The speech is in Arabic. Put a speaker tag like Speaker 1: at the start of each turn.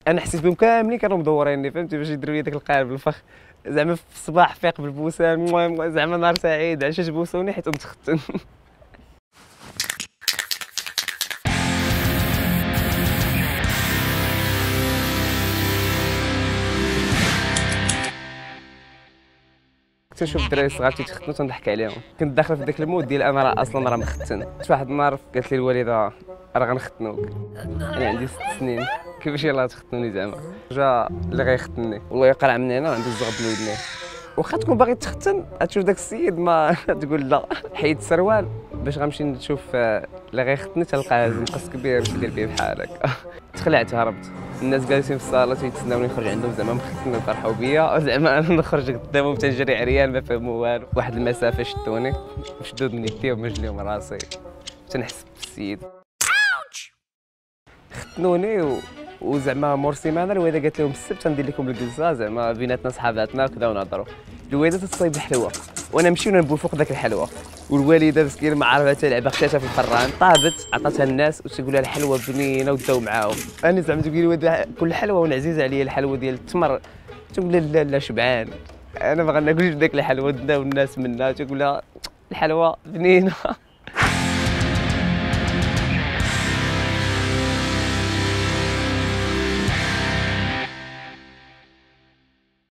Speaker 1: انا حسيت بهم كاملين كانوا مدوريني فهمتي باش يديروا لي داك القالب الفخ زعما في الصباح فيق بالبوسان زعما نهار سعيد علاش بوسوني حيت كنت ختن. كنت نشوف الدراري الصغار تيتختنوا تنضحك عليهم، كنت داخل في داك المود ديال انا راه اصلا راه مختن. واحد النهار قالت لي الوالده راه غنختنوك، انا عندي 6 سنين كيفاش يلاه تختنوني زعما. جا اللي غيختني والله يقرع من هنا عنده الزغب من ودنيه، واخا تكون باغي تختن تشوف داك السيد ما تقول لا. حيد السروال باش غنمشي نشوف اللي غيختني تلقى مقص كبير باش يدير بيه بحال هكا. تخلعت هربت، الناس جالسين في الصاله تيتسناوني نخرج عندهم زعما مختن فرحوا بيا، زعما انا نخرج قدامهم تنجري عريان ما فهموا والو. واحد المسافه شدوني وشدود من يدي ومجليهم راسي تنحس بالسيد. ختنوني وزعما مور سيمانه الوالده قالت لهم السبت غندير لكم الكزه زعما بيناتنا صحاباتنا وكذا ونهضروا. الوالده تصايب الحلوه وانا نمشي ونبول فوق ذاك الحلوه، والوالده مسكينه ما عرفتها تلعب خشاتها في الفران طابت عطاتها الناس وتقول لها الحلوه بنينه وداو معاهم. انا زعما تقول لي الوالده كل حلوه وانا عزيزه عليا الحلوه ديال التمر، تقول لها لا لا شبعان انا ما غناكلش داك الحلوه داو الناس منها، تقول لها الحلوه بنينه.